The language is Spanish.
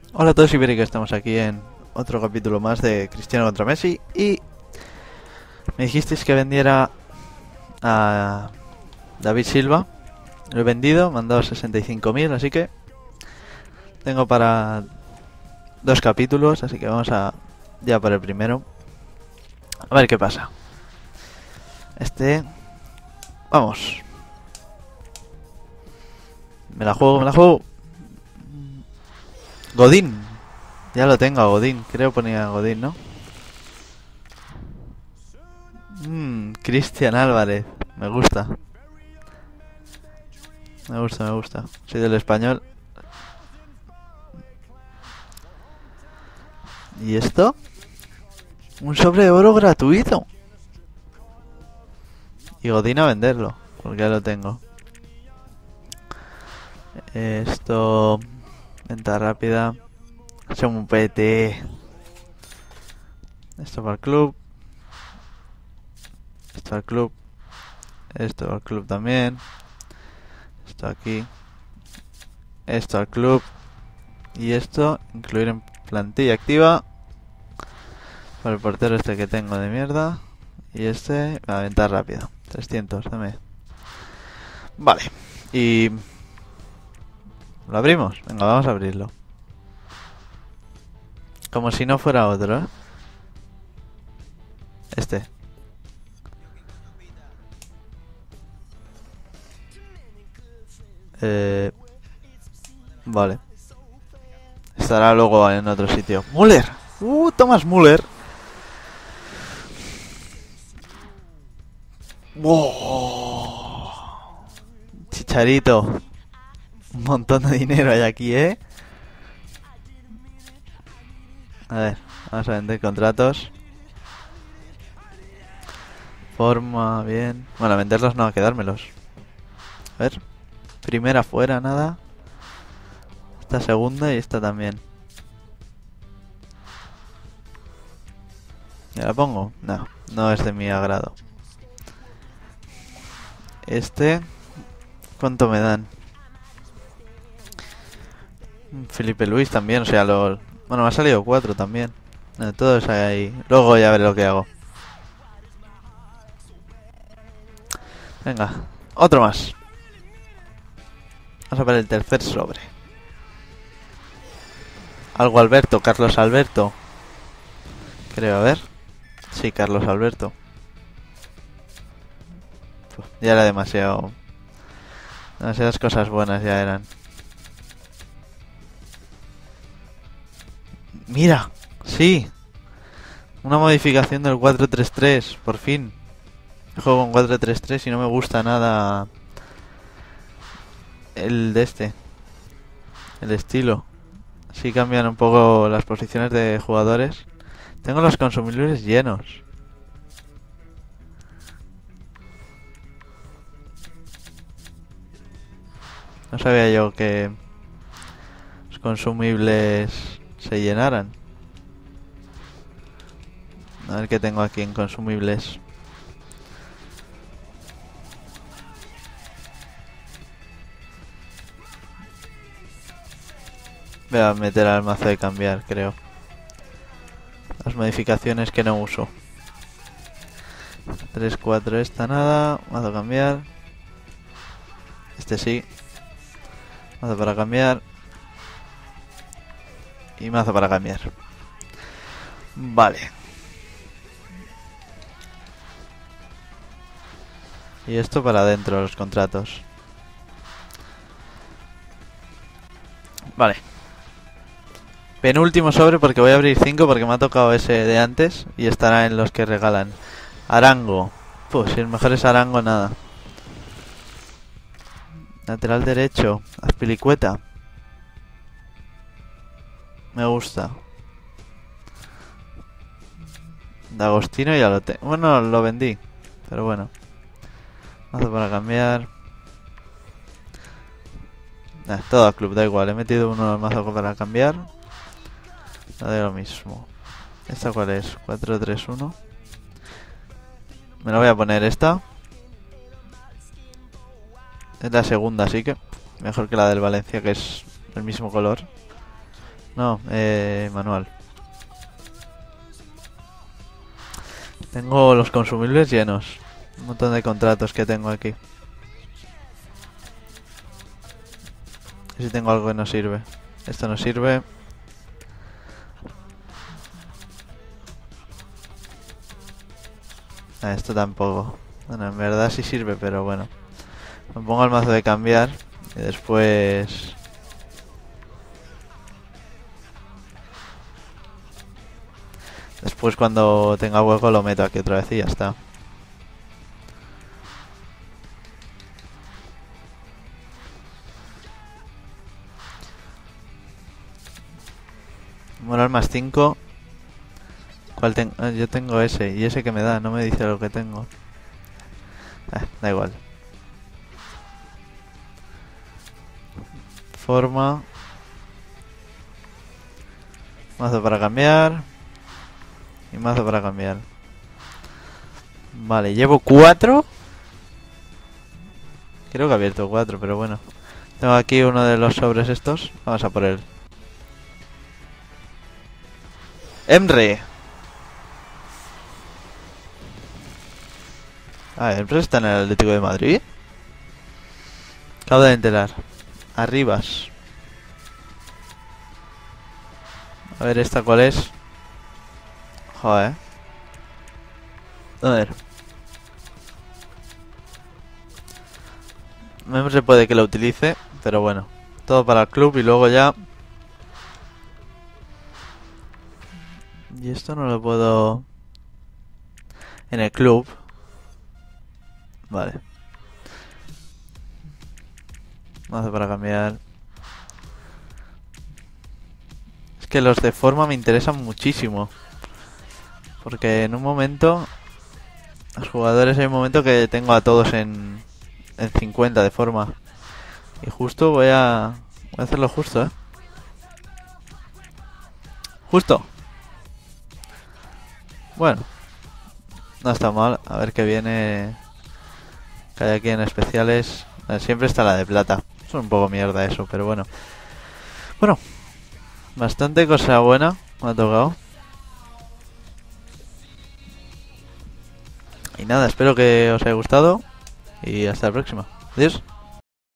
Hola a todos, Ibérica, estamos aquí en otro capítulo más de Cristiano contra Messi y me dijisteis que vendiera a David Silva. Lo he vendido, me han dado 65.000, así que tengo para dos capítulos, así que vamos a ya por el primero. A ver qué pasa. Vamos. Me la juego, me la juego. Godín. Ya lo tengo a Godín, creo ponía Godín, ¿no? Cristian Álvarez. Me gusta. Me gusta, me gusta. Soy del español. ¿Y esto? Un sobre de oro gratuito. Y Godín a venderlo, porque ya lo tengo. Esto... Venta rápida. Somos un PT. Esto para el club. Esto al club. Esto al club también. Esto aquí. Esto al club. Y esto, incluir en plantilla activa. Por el portero este que tengo de mierda. Y este, a venta rápida. 300, dame. Vale. Y... ¿Lo abrimos? Venga, vamos a abrirlo. Como si no fuera otro, ¿eh? Este. Vale. Estará luego en otro sitio. ¡Müller! Thomas Müller. ¡Wow! Chicharito. Un montón de dinero hay aquí, ¿eh? A ver, vamos a vender contratos. Forma, bien. Bueno, a venderlos no, a quedármelos. A ver. Primera fuera, nada. Esta segunda y esta también. ¿Ya la pongo? No, no es de mi agrado. Este... ¿Cuánto me dan? Felipe Luis también, o sea, los... Bueno, me ha salido 4 también. Todos ahí. Luego ya veré lo que hago. Venga, otro más. Vamos a ver el tercer sobre. Algo Alberto, Carlos Alberto. Creo, a ver. Sí, Carlos Alberto. Ya era demasiado... Demasiadas cosas buenas ya eran. Mira, sí. Una modificación del 4-3-3, por fin. Juego con 4-3-3 y no me gusta nada el de este. El estilo. Sí cambian un poco las posiciones de jugadores. Tengo los consumibles llenos. No sabía yo que los consumibles se llenaran. A ver qué tengo aquí en consumibles. Voy a meter al mazo de cambiar, creo. Las modificaciones que no uso. 3-4 esta nada. Mazo cambiar. Este sí. Mazo para cambiar. Y mazo para cambiar. Vale. Y esto para adentro, los contratos. Vale. Penúltimo sobre porque voy a abrir 5 porque me ha tocado ese de antes. Y estará en los que regalan. Arango. Pues si el mejor es Arango, nada. Lateral derecho. Azpilicueta. Me gusta. D'Agostino ya lo tengo. Bueno, lo vendí. Pero bueno. Mazo para cambiar. Todo al club, da igual. He metido uno al mazo para cambiar. No de lo mismo. ¿Esta cuál es? 4-3-1. Me la voy a poner esta. Es la segunda, así que mejor que la del Valencia, que es el mismo color. No, manual. Tengo los consumibles llenos. Un montón de contratos que tengo aquí. Y si tengo algo que no sirve. Esto no sirve. Esto tampoco. Bueno, en verdad sí sirve, pero bueno. Me pongo el mazo de cambiar. Y después... Después cuando tenga hueco lo meto aquí otra vez y ya está. Moral más 5. ¿Cuál tengo? Yo tengo ese. ¿Y ese que me da? No me dice lo que tengo. Da igual. Forma. Mazo para cambiar. Y mazo para cambiar. Vale, llevo 4. Creo que he abierto 4, pero bueno. Tengo aquí uno de los sobres estos. Vamos a por él. Emre. Emre está en el Atlético de Madrid. Acabo de enterar. Arribas. A ver, ¿esta cuál es? Joder. A ver. No se puede que lo utilice, pero bueno. Todo para el club y luego ya... Y esto no lo puedo... En el club. Vale. Mazo para cambiar. Es que los de forma me interesan muchísimo. Porque en un momento... Los jugadores hay un momento que tengo a todos en 50 de forma. Y justo voy a hacerlo justo, ¿eh? Justo. Bueno. No está mal. A ver qué viene. Que hay aquí en especiales. Siempre está la de plata. Es un poco mierda eso, pero bueno. Bueno. Bastante cosa buena me ha tocado. Y nada, espero que os haya gustado. Y hasta la próxima. Adiós.